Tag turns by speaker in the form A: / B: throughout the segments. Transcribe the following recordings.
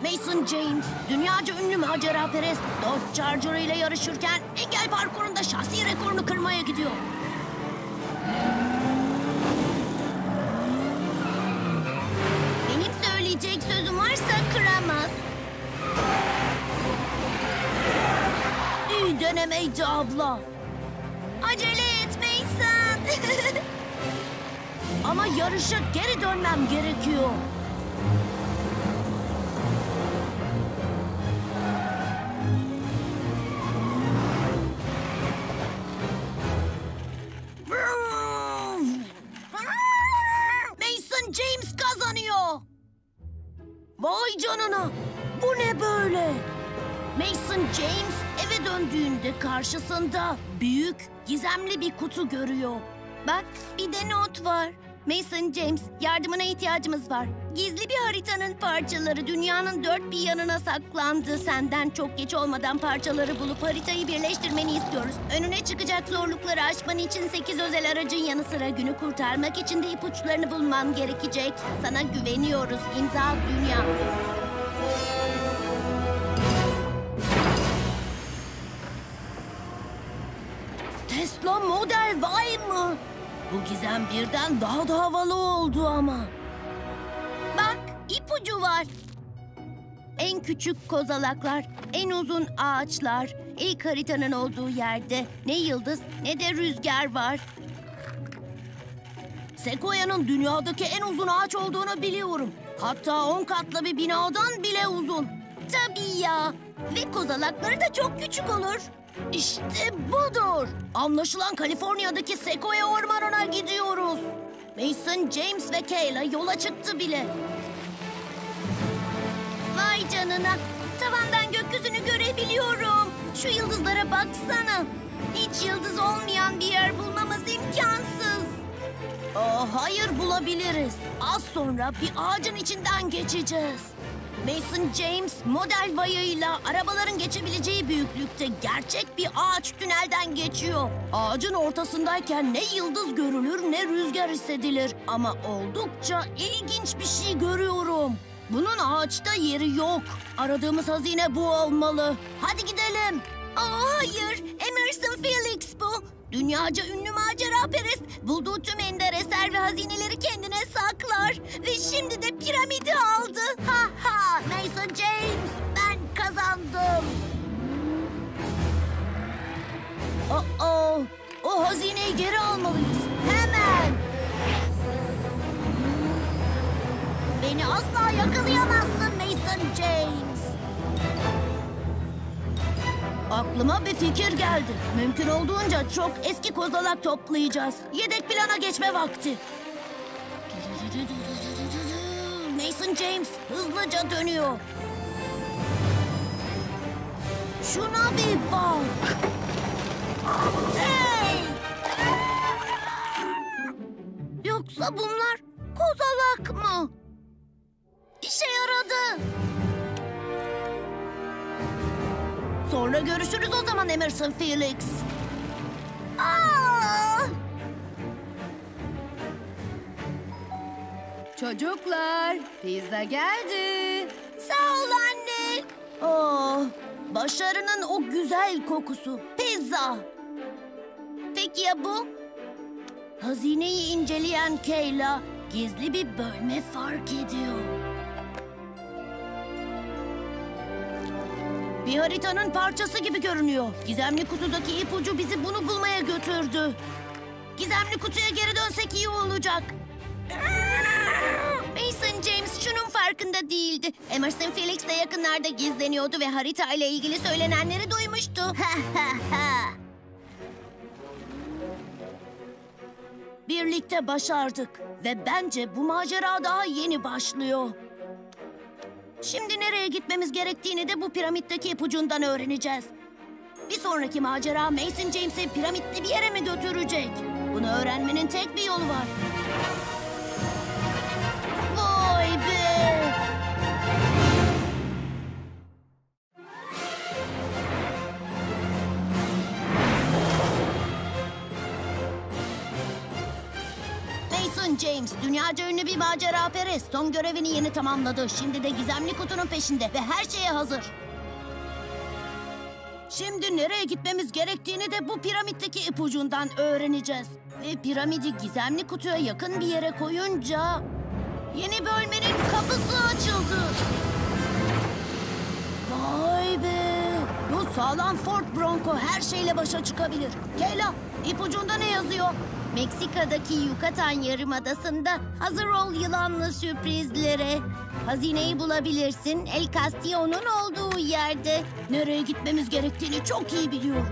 A: Mason James, dünyaca ünlü maceraperest Dodge Charger ile yarışırken engel parkurunda şahsi rekorunu kırmaya gidiyor. Benim söyleyecek sözüm varsa kıramaz. İyi denemeydi abla. Acele et Mason. Ama yarışa geri dönmem gerekiyor. Mason James kazanıyor. Vay canına. Bu ne böyle? Mason James eve döndüğünde karşısında büyük, gizemli bir kutu görüyor. Bak, bir de not var. Mason James, yardımına ihtiyacımız var. Gizli bir haritanın parçaları dünyanın dört bir yanına saklandı. Senden çok geç olmadan parçaları bulup haritayı birleştirmeni istiyoruz. Önüne çıkacak zorlukları aşman için 8 özel aracın yanı sıra günü kurtarmak için de ipuçlarını bulman gerekecek. Sana güveniyoruz. İmza Dünya. Tesla Model Y mı? Bu gizem birden daha da havalı oldu ama. Bak, ipucu var. En küçük kozalaklar, en uzun ağaçlar, ilk haritanın olduğu yerde ne yıldız ne de rüzgar var. Sequoia'nın dünyadaki en uzun ağaç olduğunu biliyorum. Hatta 10 katlı bir binadan bile uzun. Tabii ya. Ve kozalakları da çok küçük olur. İşte budur. Anlaşılan Kaliforniya'daki Sequoia ormanına gidiyoruz. Mason, James ve Kayla yola çıktı bile. Vay canına. Tavandan gökyüzünü görebiliyorum. Şu yıldızlara baksana. Hiç yıldız olmayan bir yer bulmamız imkansız. Hayır, bulabiliriz. Az sonra bir ağacın içinden geçeceğiz. Mason James Model Y'ıyla arabaların geçebileceği büyüklükte gerçek bir ağaç tünelden geçiyor. Ağacın ortasındayken ne yıldız görülür ne rüzgar hissedilir. Ama oldukça ilginç bir şey görüyorum. Bunun ağaçta yeri yok. Aradığımız hazine bu olmalı. Hadi gidelim. Hayır, Emerson Felix bu. Dünyaca ünlü maceraperest bulduğu tüm ender eser ve hazineleri kendine saklar. Ve şimdi de piramidi aldı. Ha ha, Mason James, ben kazandım. O hazineyi geri almalıyız. Hemen. Beni asla yakalayamazsın Mason James. Aklıma bir fikir geldi. Mümkün olduğunca çok eski kozalak toplayacağız. Yedek plana geçme vakti. Mason James hızlıca dönüyor. Şuna bir bak. Hey! Yoksa bunlar kozalak mı? İşe yaradı. Sonra görüşürüz o zaman Emerson Felix.
B: Çocuklar, pizza geldi.
A: Sağ ol anne. Başarının o güzel kokusu. Pizza. Peki ya bu? Hazineyi inceleyen Kayla gizli bir bölme fark ediyor. Bir haritanın parçası gibi görünüyor. Gizemli kutudaki ipucu bizi bunu bulmaya götürdü. Gizemli kutuya geri dönsek iyi olacak. Mason James şunun farkında değildi. Emerson Felix de yakınlarda gizleniyordu ve haritayla ilgili söylenenleri duymuştu. Birlikte başardık ve bence bu macera daha yeni başlıyor. Şimdi nereye gitmemiz gerektiğini de bu piramitteki ipucundan öğreneceğiz. Bir sonraki macera Mason James'i piramitli bir yere mi götürecek? Bunu öğrenmenin tek bir yolu var. Vay be! Mason James, dünyaca ünlü bir macera perest. Son görevini yeni tamamladı. Şimdi de gizemli kutunun peşinde ve her şeye hazır. Şimdi nereye gitmemiz gerektiğini de bu piramitteki ipucundan öğreneceğiz. Ve piramidi gizemli kutuya yakın bir yere koyunca yeni bölmenin kapısı açıldı. Vay be! Bu sağlam Ford Bronco her şeyle başa çıkabilir. Kayla, ipucunda ne yazıyor? Meksika'daki Yucatan Yarımadası'nda hazır ol yılanlı sürprizlere. Hazineyi bulabilirsin El Castillo'nun olduğu yerde. Nereye gitmemiz gerektiğini çok iyi biliyorum.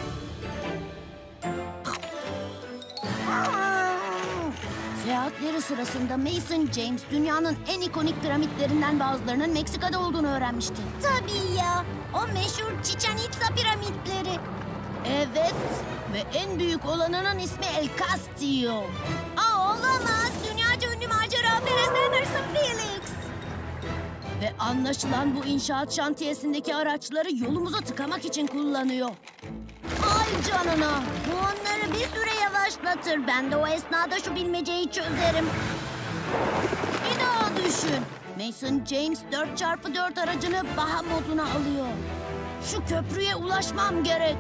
A: Seyahatleri sırasında Mason James dünyanın en ikonik piramitlerinden bazılarının Meksika'da olduğunu öğrenmişti. Tabii ya. O meşhur Chichén Itzá piramitleri. Evet. Ve en büyük olanının ismi El Castillo. Olamaz. Dünyaca ünlü macera perest Emerson Felix. Ve anlaşılan bu inşaat şantiyesindeki araçları yolumuza tıkamak için kullanıyor. Ay canına. Bu onları bir süre yavaşlatır. Ben de o esnada şu bilmeceyi çözerim. Bir daha düşün. Mason James 4x4 aracını baha moduna alıyor. Şu köprüye ulaşmam gerek.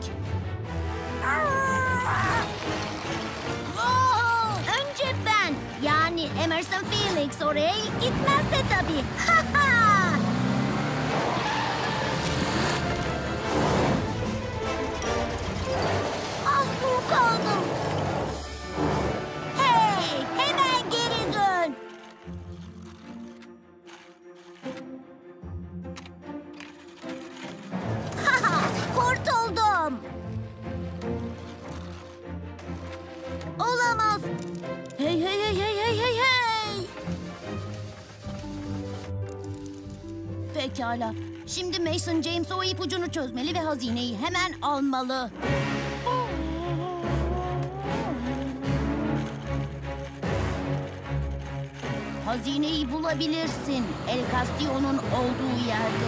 A: Önce ben. Yani Emerson Felix oraya ilk gitmezse tabii. Mahsur kaldım. Hey, hemen geri dön. Kurtuldum. Olamaz. Hey hey hey hey hey hey hey. Pekala. Şimdi Mason James o ipucunu çözmeli ve hazineyi hemen almalı. Hazineyi bulabilirsin El Castillo'nun olduğu yerde.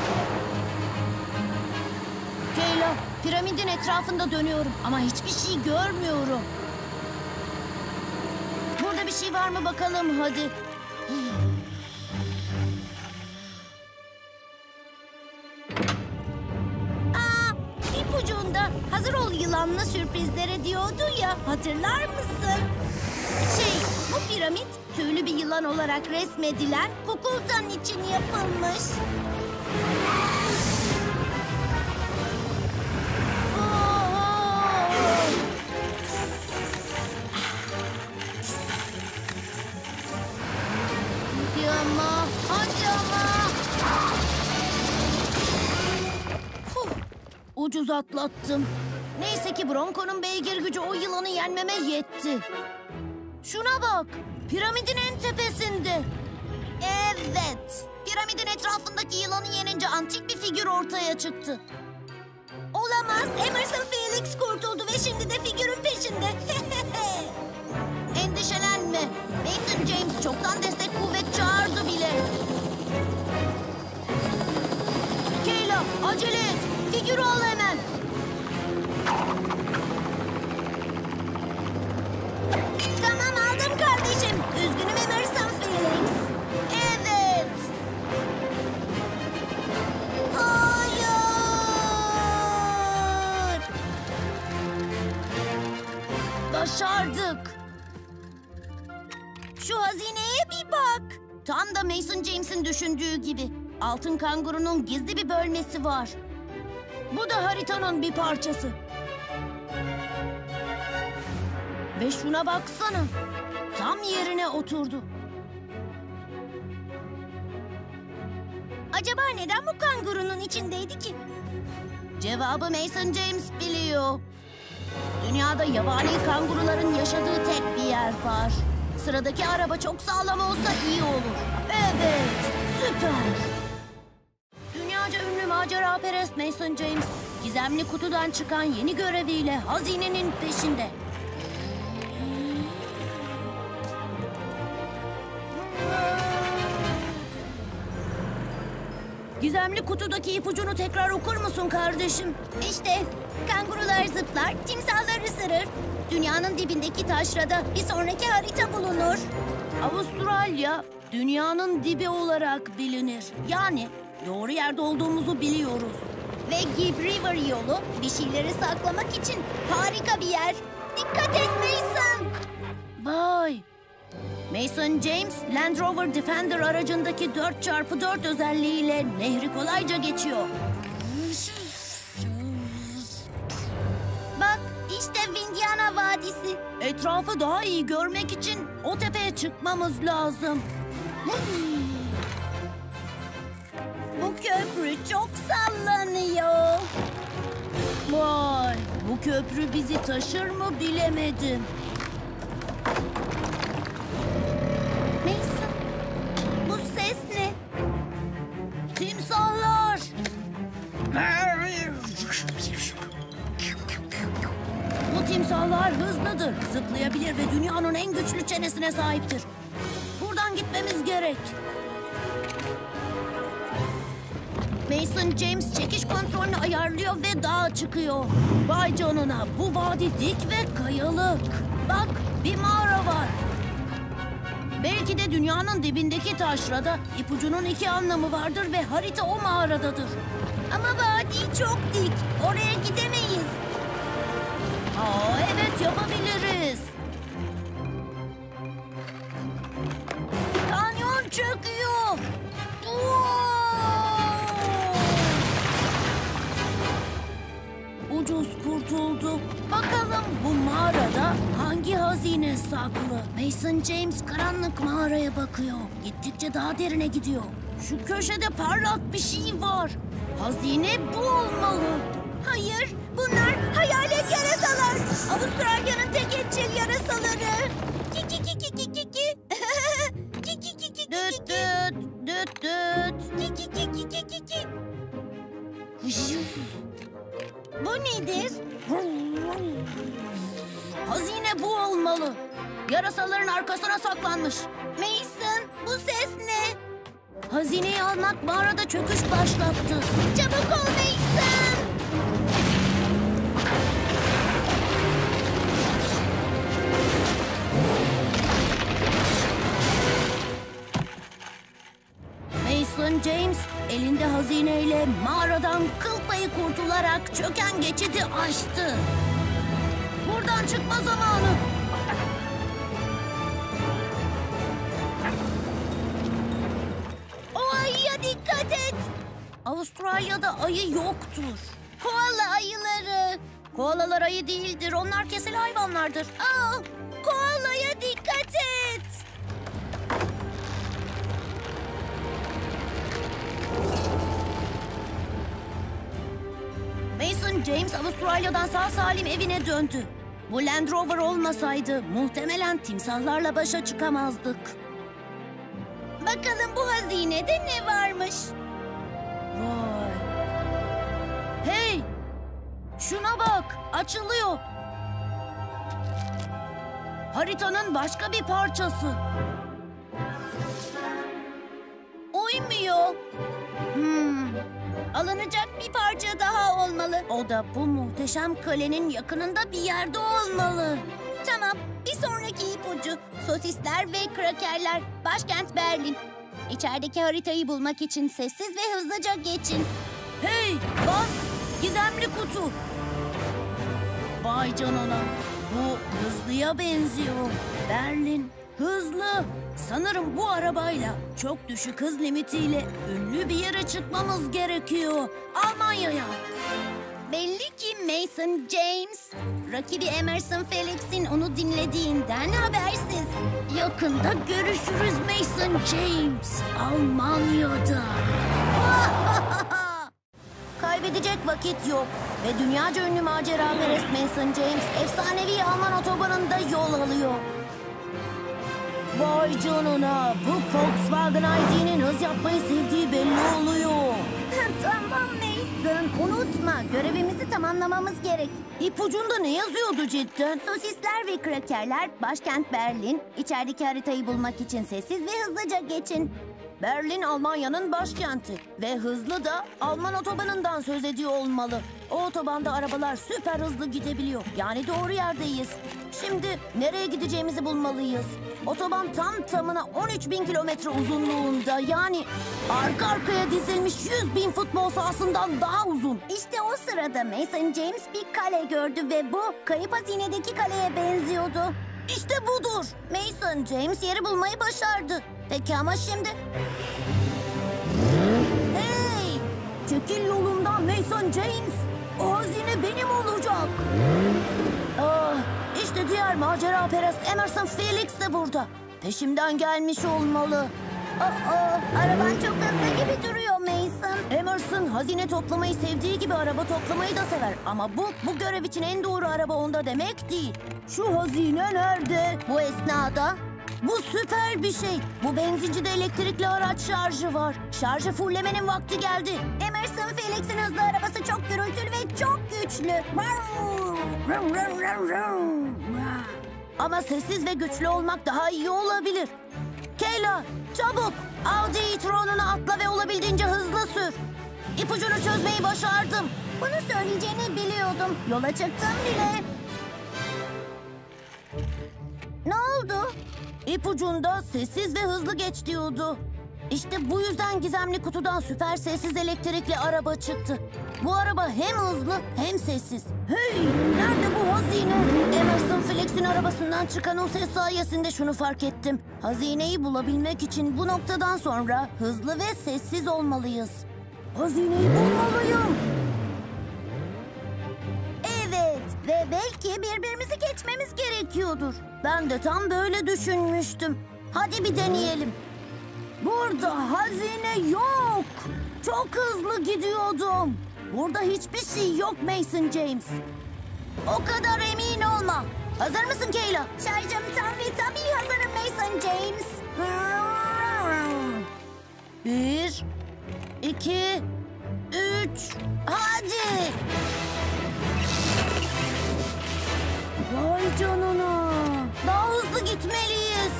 A: Kayla, piramidin etrafında dönüyorum ama hiçbir şey görmüyorum. Burada bir şey var mı bakalım hadi. İpucunda hazır ol yılanlı sürprizlere diyordu ya, hatırlar mısın? Bu piramit tüylü bir yılan olarak resmedilen Kukulkan için yapılmış. Hadi ama. Ucuz atlattım. Neyse ki Bronco'nun beygir gücü o yılanı yenmeme yetti. Şuna bak. Piramidin en tepesinde. Evet. Piramidin etrafındaki yılanı yenince antik bir figür ortaya çıktı. Olamaz. Emerson Felix kurtuldu ve şimdi de figürün peşinde. Endişelenme. Mason James çoktan destek kuvvet çağırdı bile. Kayla, acele et. Figürü al hemen. Tamam, aldım kardeşim. Üzgünüm Emerson Felix. Evet. Hayır. Başardık. Şu hazineye bir bak. Tam da Mason James'in düşündüğü gibi. Altın kangurunun gizli bir bölmesi var. Bu da haritanın bir parçası. Ve şuna baksana. Tam yerine oturdu. Acaba neden bu kangurunun içindeydi ki? Cevabı Mason James biliyor. Dünyada yabani kanguruların yaşadığı tek bir yer var. Sıradaki araba çok sağlam olsa iyi olur. Evet, süper. Dünyaca ünlü macera perest Mason James, gizemli kutudan çıkan yeni göreviyle hazinenin peşinde. Gizemli kutudaki ipucunu tekrar okur musun kardeşim? İşte kangurular zıplar, timsahlar ısırır. Dünyanın dibindeki taşrada bir sonraki harita bulunur. Avustralya dünyanın dibi olarak bilinir. Yani doğru yerde olduğumuzu biliyoruz. Ve Gibb River yolu bir şeyleri saklamak için harika bir yer. Dikkat et Mason. Vay. Mason James, Land Rover Defender aracındaki 4x4 özelliğiyle nehri kolayca geçiyor. Bak, işte Windiana Vadisi. Etrafı daha iyi görmek için o tepeye çıkmamız lazım. Bu köprü çok sallanıyor. Vay, bu köprü bizi taşır mı bilemedim. Mason, bu ses ne? Timsahlar. Bu timsahlar hızlıdır, zıplayabilir ve dünyanın en güçlü çenesine sahiptir. Buradan gitmemiz gerek. Mason James çekiş kontrolünü ayarlıyor ve dağa çıkıyor. Vay canına, bu vadi dik ve kayalık. Bak, bir mağara var. Belki de dünyanın dibindeki taşrada ipucunun 2 anlamı vardır ve harita o mağaradadır. Ama vadi çok dik, oraya gidemeyiz. Evet, yapabiliriz. Kanyon çöküyor. Ucuz kurtulduk. Bakalım bu mağarada hangi hazine saklı? Mason James karanlık mağaraya bakıyor. Gittikçe daha derine gidiyor. Şu köşede parlak bir şey var. Hazine bu olmalı. Hayır, bunlar hayalet yarasalar. Avustralya'nın tek etçil yarasaları. Düt düt, düt düt. Bu nedir? Hazine bu olmalı. Yarasaların arkasına saklanmış. Mason, bu ses ne? Hazineyi almak mağarada çöküş başlattı. Çabuk ol Mason. Mason James elinde hazineyle mağaradan kıl payı kurtularak çöken geçidi aştı. Buradan çıkma zamanı. O ayıya dikkat et. Avustralya'da ayı yoktur. Koala ayıları. Koalalar ayı değildir. Onlar keseli hayvanlardır. Koalaya dikkat et. Mason James Avustralya'dan sağ salim evine döndü. Bu Land Rover olmasaydı muhtemelen timsahlarla başa çıkamazdık. Bakalım bu hazinede ne varmış? Vay. Hey! Şuna bak, açılıyor. Haritanın başka bir parçası. Uymuyor. Alınacak bir parça daha olmalı. O da bu muhteşem kalenin yakınında bir yerde olmalı. Tamam, bir sonraki ipucu. Sosisler ve krakerler. Başkent Berlin. İçerideki haritayı bulmak için sessiz ve hızlıca geçin. Hey, bak! Gizemli kutu. Vay canına. Bu hızlıya benziyor. Berlin. Hızlı. Sanırım bu arabayla çok düşük hız limitiyle ünlü bir yere çıkmamız gerekiyor. Almanya'ya. Belli ki Mason James, rakibi Emerson Felix'in onu dinlediğinden habersiz. Yakında görüşürüz Mason James, Almanya'da. Kaybedecek vakit yok ve dünyaca ünlü maceraperest Mason James efsanevi Alman otobanında yol alıyor. Vay canına, bu Volkswagen ID'nin hız yapmayı sevdiği belli oluyor. Tamam Mason, unutma görevimizi tamamlamamız gerek. İpucunda ne yazıyordu cidden? Sosisler ve krakerler, başkent Berlin. İçerideki haritayı bulmak için sessiz ve hızlıca geçin. Berlin Almanya'nın başkenti ve hızlı da Alman otobanından söz ediyor olmalı. O otobanda arabalar süper hızlı gidebiliyor. Yani doğru yerdeyiz. Şimdi nereye gideceğimizi bulmalıyız. Otoban tam tamına 13.000 kilometre uzunluğunda. Yani arka arkaya dizilmiş 100.000 futbol sahasından daha uzun.
C: İşte o sırada Mason James bir kale gördü ve bu kayıp hazinedeki kaleye benziyordu.
A: İşte budur. Mason James yeri bulmayı başardı. Peki ama şimdi? Hey! Çekil yolumdan Mason James. O hazine benim olacak. İşte diğer macera perest Emerson Felix de burada. Peşimden gelmiş olmalı.
C: Araban çok hızlı gibi duruyor Mason.
A: Emerson hazine toplamayı sevdiği gibi araba toplamayı da sever. Ama bu görev için en doğru araba onda demek değil. Şu hazine nerede? Bu esnada. Bu süper bir şey. Bu benzincide elektrikli araç şarjı var. Şarjı fullemenin vakti geldi.
C: Emerson Felix'in hızlı arabası çok gürültülü ve çok güçlü.
A: Ama sessiz ve güçlü olmak daha iyi olabilir. Kayla, çabuk! Audi e-tron'una atla ve olabildiğince hızlı sür. İpucunu çözmeyi başardım.
C: Bunu söyleyeceğini biliyordum. Yola çıktım bile. Ne oldu?
A: İpucunda sessiz ve hızlı geç diyordu. İşte bu yüzden gizemli kutudan süper sessiz elektrikli araba çıktı. Bu araba hem hızlı hem sessiz. Hey! Nerede bu hazine? Emerson Felix'in arabasından çıkan o ses sayesinde şunu fark ettim. Hazineyi bulabilmek için bu noktadan sonra hızlı ve sessiz olmalıyız. Hazineyi bulmalıyım.
C: Evet ve belki birbirimizi geçmemiz gerekiyordur.
A: Ben de tam böyle düşünmüştüm. Hadi bir deneyelim. Burada hazine yok. Çok hızlı gidiyordum. Burada hiçbir şey yok Mason James. O kadar emin olma. Hazır mısın Kayla?
C: Şarjım tam ve tabii hazırım Mason James.
A: 1, 2, 3, hadi. Vay canına. Daha hızlı gitmeliyiz.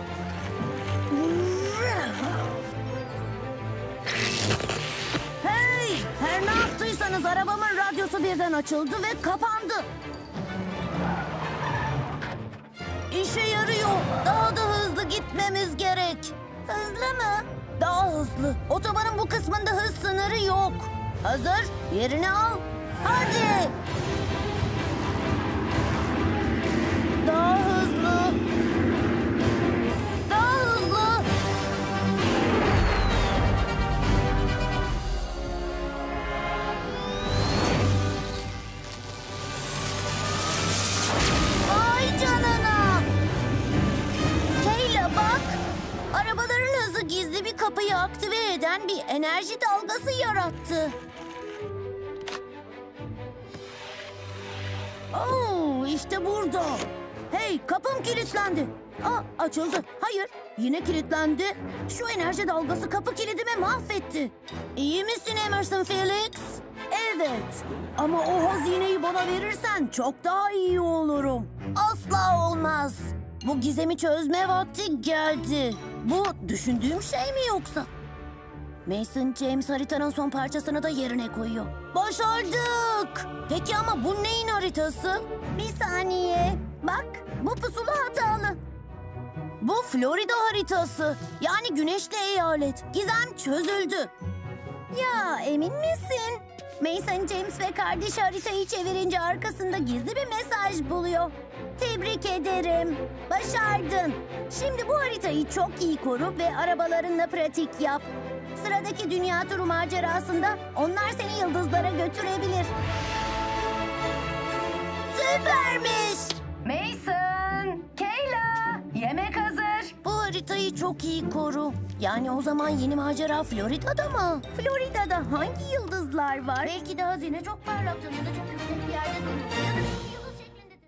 A: Hey! Her ne yaptıysanız arabamın radyosu birden açıldı ve kapandı. İşe yarıyor. Daha da hızlı gitmemiz gerek.
C: Hızlı mı?
A: Daha hızlı. Otobanın bu kısmında hız sınırı yok. Hazır? Yerini al. Hadi. Daha hızlı. Daha hızlı. Vay canına. Kayla bak. Arabaların hızı gizli bir kapıyı aktive eden bir enerji dalgası yarattı. İşte burada. Hey, kapım kilitlendi. Açıldı. Hayır, yine kilitlendi. Şu enerji dalgası kapı kilidimi mahvetti. İyi misin Emerson Felix? Evet. Ama o hazineyi bana verirsen çok daha iyi olurum. Asla olmaz. Bu gizemi çözme vakti geldi. Bu düşündüğüm şey mi yoksa? Mason James haritanın son parçasını da yerine koyuyor. Başardık. Peki ama bu neyin haritası?
C: Bir saniye. Bak, bu pusula hatalı.
A: Bu Florida haritası. Yani güneşli eyalet. Gizem çözüldü.
C: Ya emin misin? Mason James ve kardeşi haritayı çevirince arkasında gizli bir mesaj buluyor. Tebrik ederim. Başardın. Şimdi bu haritayı çok iyi koru ve arabalarınla pratik yap. Sıradaki dünya turu macerasında onlar seni yıldızlara götürebilir.
A: Süpermiş.
B: Mason, Kayla, yemek hazır.
A: Bu haritayı çok iyi koru. Yani o zaman yeni macera Florida'da mı?
C: Florida'da hangi yıldızlar var?
A: Belki de hazine çok parlaktır ya da çok yüksek bir yerdedir. Ya da bir yıldız şeklindedir.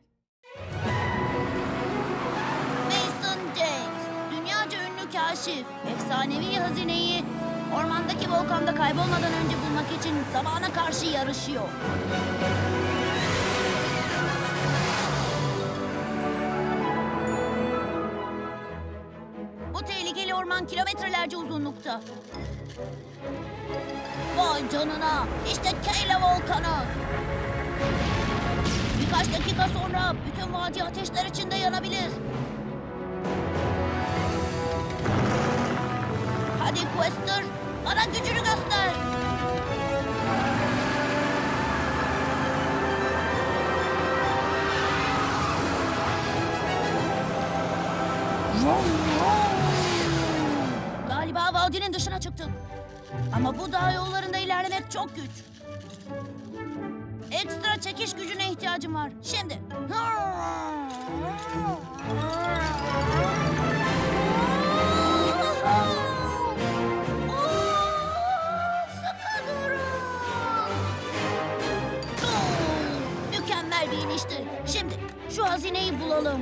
A: Mason James, dünyaca ünlü kaşif, efsanevi hazineyi ormandaki volkanda kaybolmadan önce bulmak için zamana karşı yarışıyor. Bu tehlikeli orman kilometrelerce uzunlukta. Vay canına! İşte Kayla volkanı. Birkaç dakika sonra bütün vadi ateşler içinde yanabilir. Hadi Quester, bana gücünü göster. Galiba vadinin dışına çıktık. Ama bu dağ yollarında ilerlemek çok güç. Ekstra çekiş gücüne ihtiyacım var. Şimdi. Sıkı durun. Mükemmel bir inişti. Şimdi şu hazineyi bulalım.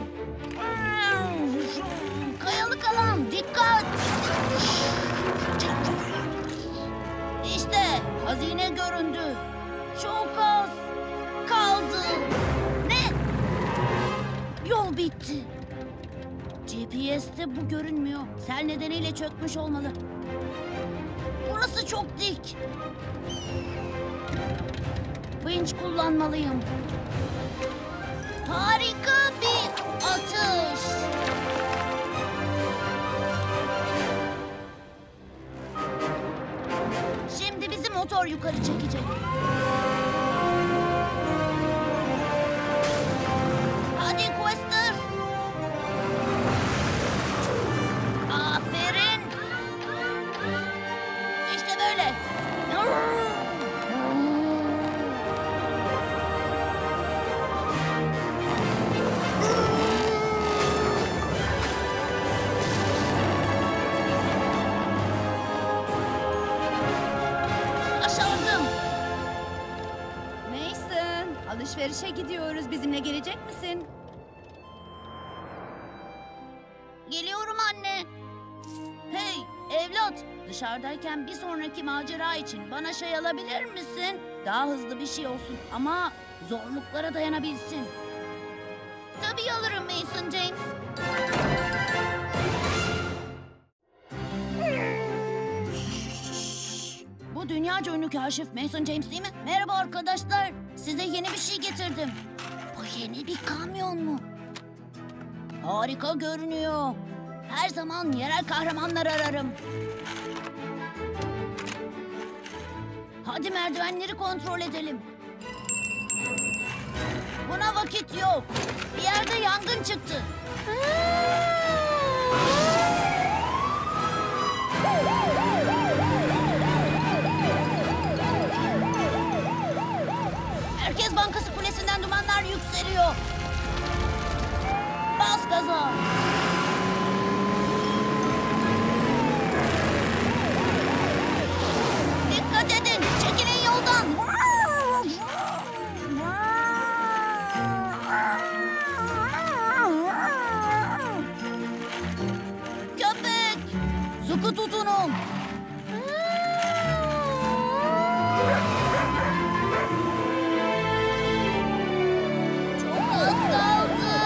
A: Kayalık alan, dikkat! İşte hazine göründü. Çok az kaldı. Ne? Yol bitti. GPS'te bu görünmüyor. Sel nedeniyle çökmüş olmalı. Burası çok dik. Vinç kullanmalıyım. Harika bir atış. Şimdi bizi motor yukarı çekecek. Hadi Quester. Aferin. İşte böyle.
B: Alışverişe gidiyoruz. Bizimle gelecek misin?
A: Geliyorum anne. Hey evlat, dışarıdayken bir sonraki macera için bana şey alabilir misin? Daha hızlı bir şey olsun ama zorluklara dayanabilsin. Tabii alırım Mason James. Bu dünyaca ünlü kaşif Mason James değil mi? Merhaba arkadaşlar. Size yeni bir şey getirdim. Bu yeni bir kamyon mu? Harika görünüyor. Her zaman yerel kahramanlar ararım. Hadi merdivenleri kontrol edelim. Buna vakit yok. Bir yerde yangın çıktı. Merkez Bankası Kulesi'nden dumanlar yükseliyor. Bas gaza. Dikkat edin. Çekilin yoldan. Köpek. Sıkı tutunun. Çok az kaldı.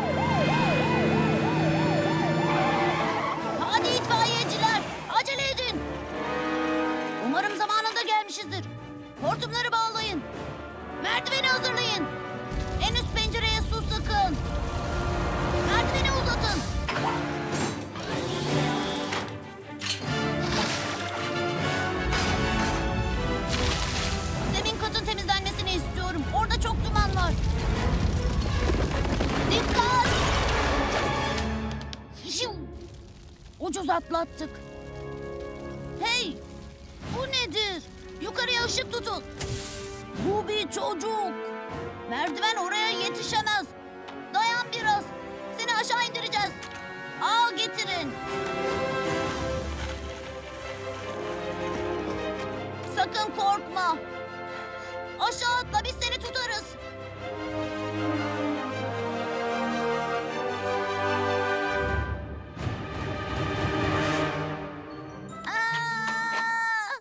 A: Hadi itfaiyeciler, acele edin. Umarım zamanında gelmişizdir. Hortumları bağlayın. Merdiveni hazırlayın. En üst pencereye su sıkın. Merdiveni uzatın. Zemin katın temizlenmesini istiyorum. Orada çok duman var. Dikkat! Şiu! Ucuz atlattık. Hey! Bu nedir? Yukarıya ışık tutun. Bu bir çocuk. Merdiven oraya yetişemez. Dayan biraz. Seni aşağı indireceğiz. Al getirin. Sakın korkma. Aşağı atla, biz seni tutarız. Aa!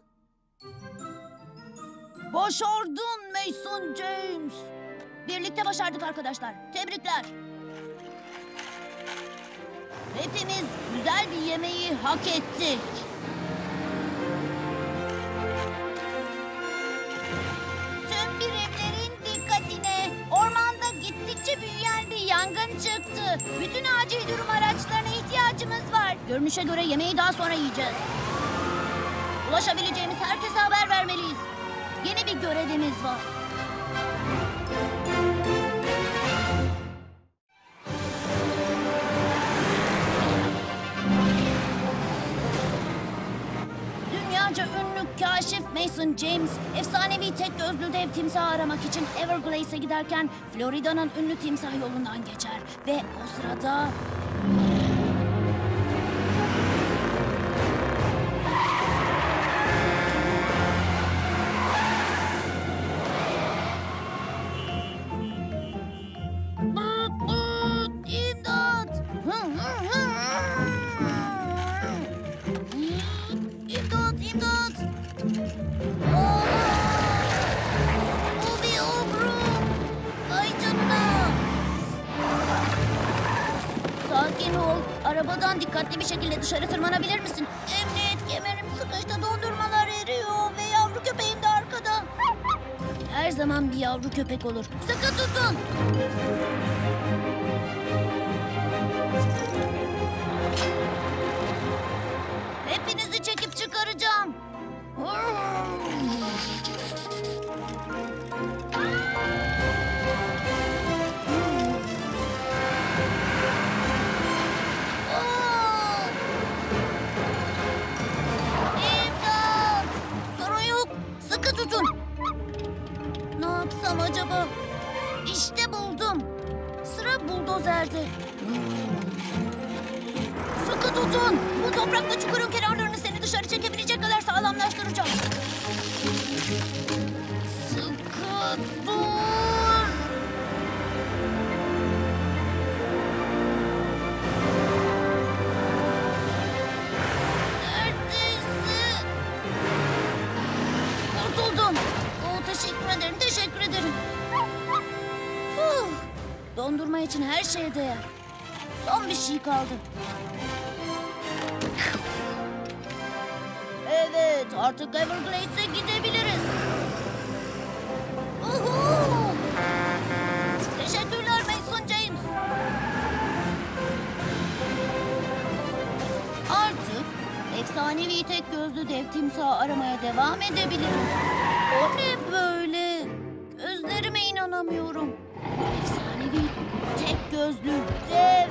A: Başardın Mason James. Birlikte başardık arkadaşlar. Tebrikler. Hepimiz güzel bir yemeği hak ettik. Tüm birimlerin dikkatine. Ormanda gittikçe büyüyen bir yangın çıktı. Bütün acil durum araçlarına ihtiyacımız var. Görünüşe göre yemeği daha sonra yiyeceğiz. Ulaşabileceğimiz herkese haber vermeliyiz. Yeni bir görevimiz var. Dünyaca ünlü kaşif Mason James, efsanevi tek gözlü dev timsahı aramak için Everglades giderken Florida'nın ünlü timsah yolundan geçer. Ve o sırada... İmdat! İmdat, imdat! Bu bir obrum! Ay canına! Sakin ol. Arabadan dikkatli bir şekilde dışarı tırmanabilir misin? Emniyet kemerim sıkıştı, dondurmalar eriyor ve yavru köpeğim de arkada. Her zaman bir yavru köpek olur. Sıkı tutun! Hepinizi çekip çıkaracağım. İmdat! Sorun yok. Sıkı tutun. Ne yapsam acaba? İşte buldum. Sıra buldozerde. Sıkı tutun. Bu toprakla çukurun kenarlarını seni dışarı çekebilecek kadar sağlamlaştıracağım. Sıkı dur. Neredesin? Kurtuldum. Teşekkür ederim, teşekkür ederim. Dondurma için her şeye değer. Son bir şey kaldı. Evet, artık Everglades'e gidebiliriz. Uhu! Teşekkürler Mason James. Artık efsanevi tek gözlü dev timsahı aramaya devam edebilirim. O ne böyle? Gözlerime inanamıyorum. Efsanevi tek gözlü dev...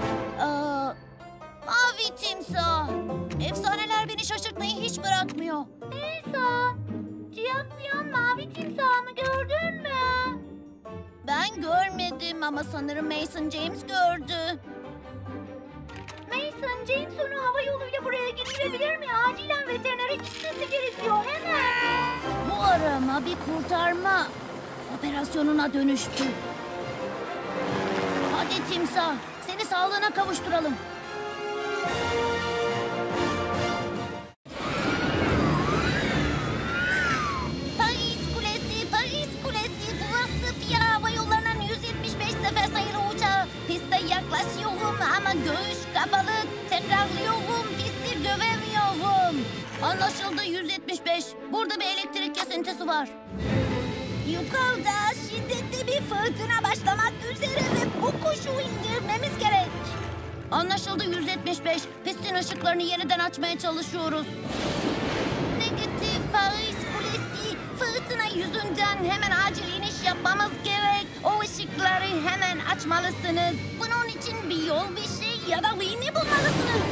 A: mavi timsah. Efsaneler beni şaşırtmayı hiç bırakmıyor. Mason, ciyaklayan mavi timsahını gördün mü? Ben görmedim ama sanırım Mason James gördü. Mason James onu hava yoluyla buraya getirebilir mi? Acilen veterinere gitmesi gerekiyor hemen. Bu arama bir kurtarma operasyonuna dönüştü. Hadi timsah, seni sağlığına kavuşturalım. Paris Kulesi, Paris Kulesi. Burası Fiya Hava Yolları'nın 175 sefer sayılı uçağı. Piste yaklaşıyorum ama göğüs kapalı. Tekrarlıyorum, pisti göremiyorum. Anlaşıldı 175. Burada bir elektrik kesintisi var. Yukarıda şiddetli bir fırtına başlamak üzere ve bu kuşu indirmemiz gerek. Anlaşıldı 175. Pistin ışıklarını yeniden açmaya çalışıyoruz. Negatif Paris Kulesi. Fırtına yüzünden hemen acil iniş yapmamız gerek. O ışıkları hemen açmalısınız. Bunun için bir yol, bir şey ya da birini bulmalısınız.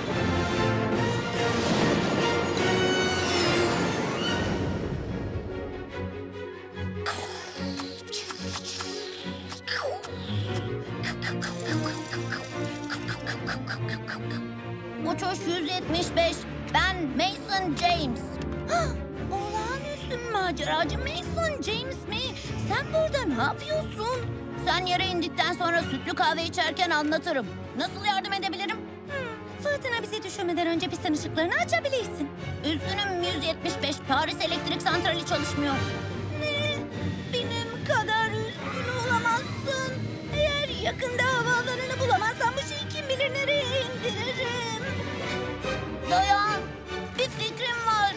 A: Uçuş 175. Ben Mason James. Olağanüstü bir maceracı Mason James mi? Sen burada ne yapıyorsun? Sen yere indikten sonra sütlü kahve içerken anlatırım. Nasıl yardım edebilirim? Fırtına bizi düşürmeden önce pistin ışıklarını açabilirsin. Üzgünüm 175. Paris elektrik santrali çalışmıyor. Ne? Benim kadar üzgün olamazsın. Eğer yakında havaalanını bulamazsan bu şeyi kim bilir nereye indir. yapabilirim. Dayan. Bir fikrim var.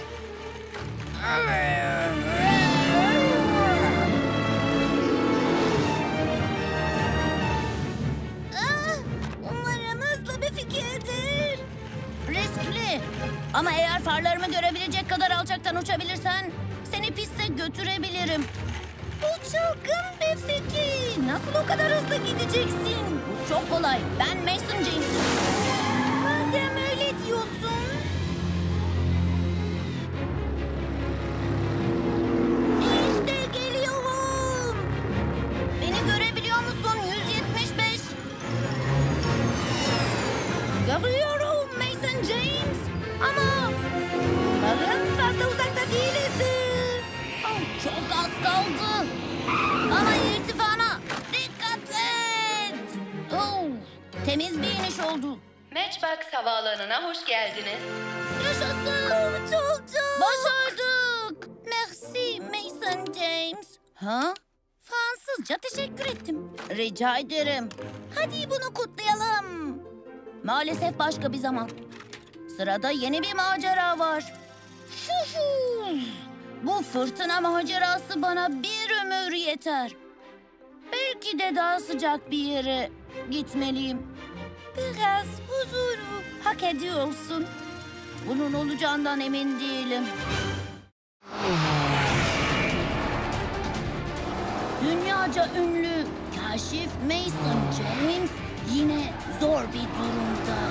A: Umarım hızlı bir fikirdir. Riskli. Ama eğer farlarımı görebilecek kadar alçaktan uçabilirsen seni piste götürebilirim. Bu çılgın bir fikir. Nasıl o kadar hızlı gideceksin? Bu çok kolay. Ben Mason James'im. Madem öyle diyorsun. İşte geliyorum. Beni görebiliyor musun? 175. Görüyorum Mason James. Ama sanırım fazla uzakta değiliz. Oh, çok az kaldı. Ama irtifana dikkat et. Oh, temiz bir iniş oldu.
B: Matchbox havaalanına hoş geldiniz.
A: Yaşasın. Kurtulduk. Başardık. Merci Mason James. Ha? Fransızca teşekkür ettim. Rica ederim. Hadi bunu kutlayalım. Maalesef başka bir zaman. Sırada yeni bir macera var. Bu fırtına macerası bana bir ömür yeter. Belki de daha sıcak bir yere gitmeliyim. Biraz huzuru hak ediyorsun. Bunun olacağından emin değilim. Dünyaca ünlü kaşif Mason James yine zor bir durumda.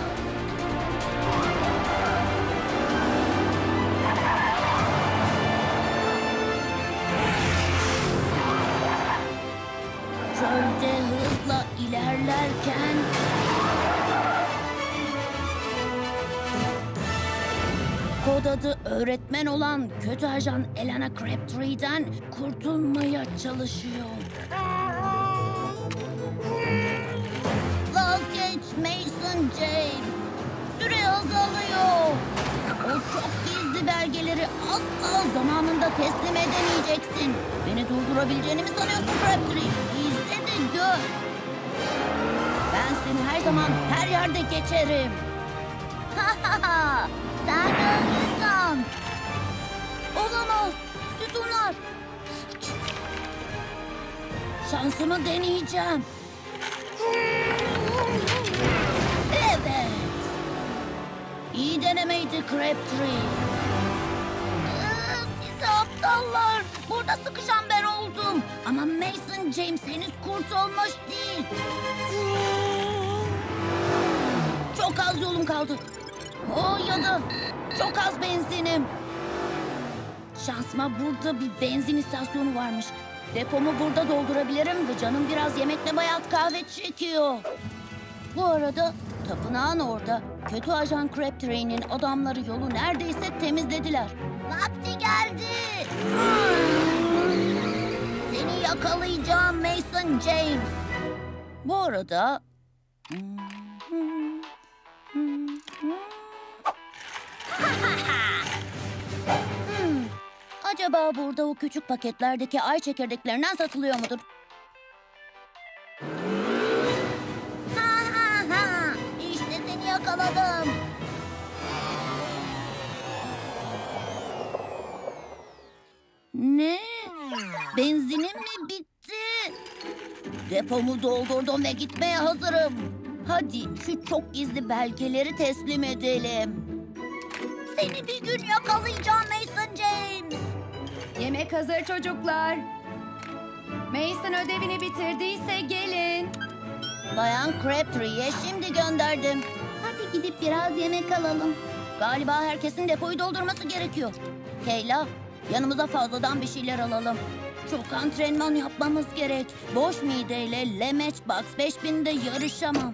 A: Çölde hızla ilerlerken kod adı öğretmen olan kötü ajan Elena Crabtree'den kurtulmaya çalışıyor. Vazgeç Mason James. Süre azalıyor. O çok gizli belgeleri asla zamanında teslim edemeyeceksin. Beni durdurabileceğini mi sanıyorsun Crabtree? İzle de gör. Ben seni her zaman her yerde geçerim. Sen öldürsen. Olamaz. Sütunlar. Şansımı deneyeceğim. Evet. İyi denemeydi Crabtree. Siz aptallar. Burada sıkışan ben oldum. Ama Mason James henüz kurtulmuş değil. Çok az yolum kaldı. Ya da çok az benzinim. Şansıma burada bir benzin istasyonu varmış. Depomu burada doldurabilirim ve canım biraz yemekle bayat kahve çekiyor. Bu arada tapınağın orada kötü ajan Crabtree'nin adamları yolu neredeyse temizlediler. Vakti geldi. Seni yakalayacağım Mason James. Bu arada... Acaba burada o küçük paketlerdeki ay çekirdeklerinden satılıyor mudur? İşte seni yakaladım. Ne? Benzinim mi bitti? Depomu doldurdum ve gitmeye hazırım. Hadi şu çok gizli belgeleri teslim edelim. Seni bir gün yakalayacağım Mason James.
B: Yemek hazır çocuklar. Mason ödevini bitirdiyse gelin.
A: Bayan Crabtree'ye şimdi gönderdim. Hadi gidip biraz yemek alalım. Galiba herkesin depoyu doldurması gerekiyor. Kayla, yanımıza fazladan bir şeyler alalım. Çok antrenman yapmamız gerek. Boş mideyle Le Matchbox 5000'de yarışamam.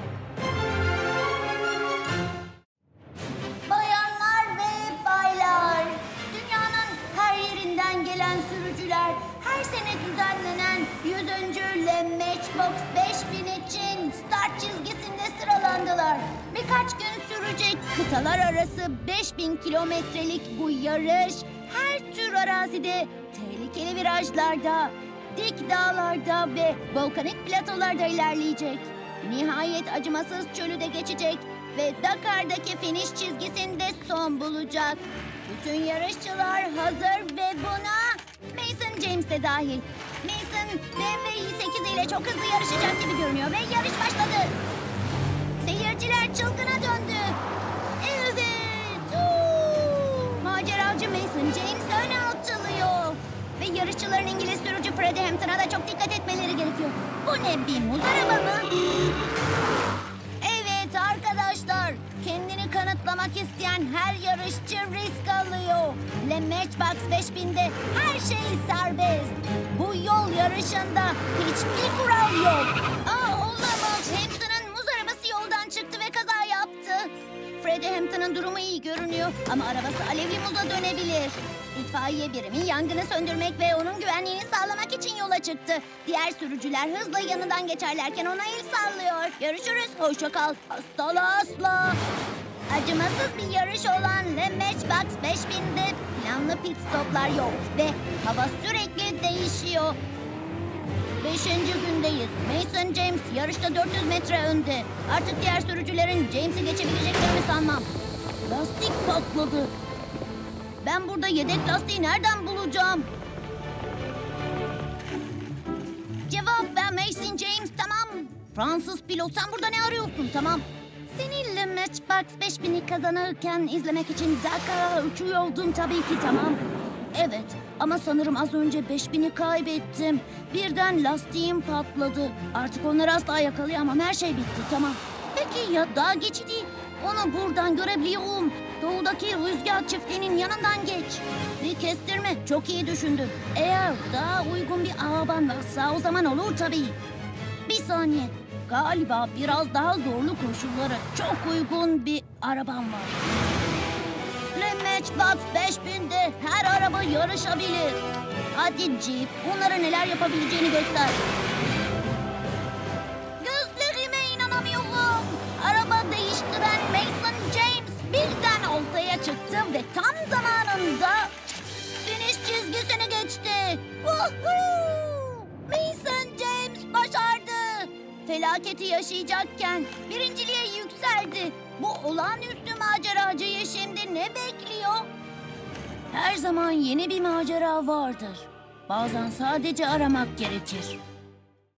A: Bayanlar ve baylar, dünyanın her yerinden gelen sürücüler her sene düzenlenen 100. Le Matchbox 5000 için start çizgisinde sıralandılar. Birkaç gün sürecek kıtalar arası 5000 kilometrelik bu yarış her tür arazide, tehlikeli virajlarda, dik dağlarda ve volkanik platolarda ilerleyecek. Nihayet acımasız çölü de geçecek
C: ve Dakar'daki finish çizgisinde son bulacak. Bütün yarışçılar hazır ve buna Mason James de dahil. Mason BMW 8 ile çok hızlı yarışacak gibi görünüyor ve yarış başladı. Seyirciler çılgına döndü. Evet. Maceracı Mason James öne atılıyor. Ve yarışçıların İngiliz sürücü Freddie Hampton'a da çok dikkat etmeleri gerekiyor. Bu ne, bir muz araba mı? Evet arkadaşlar, kendini kanıtlamak isteyen her yarışçı risk alıyor. Le Matchbox 5000'de her şey serbest. Bu yol yarışında hiçbir kural yok. Olamaz. Hampton'ın muz arabası yoldan çıktı ve kaza yaptı. Freddie Hampton'ın durumu iyi görünüyor ama arabası alevli muza dönebilir. İtfaiye birimi yangını söndürmek ve onun güvenliğini sağlamak için yola çıktı. Diğer sürücüler hızla yanından geçerlerken ona el sallıyor. Görüşürüz, hoşça kal. Hasta asla. Acımasız bir yarış olan Le Matchbox 5000'de planlı pit stoplar yok ve hava sürekli değişiyor. 5. gündeyiz. Mason James yarışta 400 metre önde. Artık diğer sürücülerin James'i geçebileceklerini sanmam. Lastik patladı. Ben burada yedek lastiği nereden bulacağım? Cevap, ben Mason James, tamam. Fransız pilot, sen burada ne arıyorsun, tamam. Seninle Matchbox 5000'i kazanırken izlemek için Dakar'a uçuyordum tabii ki, tamam. Evet ama sanırım az önce 5000'i kaybettim. Birden lastiğim patladı. Artık onları asla yakalayamam, her şey bitti, tamam. Peki ya dağ geçidi? Onu buradan görebiliyorum. Doğudaki rüzgar çiftliğinin yanından geç. Bir kestirme, çok iyi düşündün. Eğer daha uygun bir araban varsa o zaman olur tabii. Bir saniye, galiba biraz daha zorlu koşullara çok uygun bir arabam var. Le Matchbox 5000'de her araba yarışabilir. Hadi Jeep, onlara neler yapabileceğini göster. Gözlerime inanamıyorum. Araba değiştiren Mason James birden ortaya çıktı ve tam zamanında finish çizgisini geçti. Woohoo! Mason James başardı. Felaketi yaşayacakken birinciliğe yükseldi. Bu olağanüstü maceracıyı şimdi ne bekliyor? Her zaman yeni bir macera vardır. Bazen sadece aramak gerekir.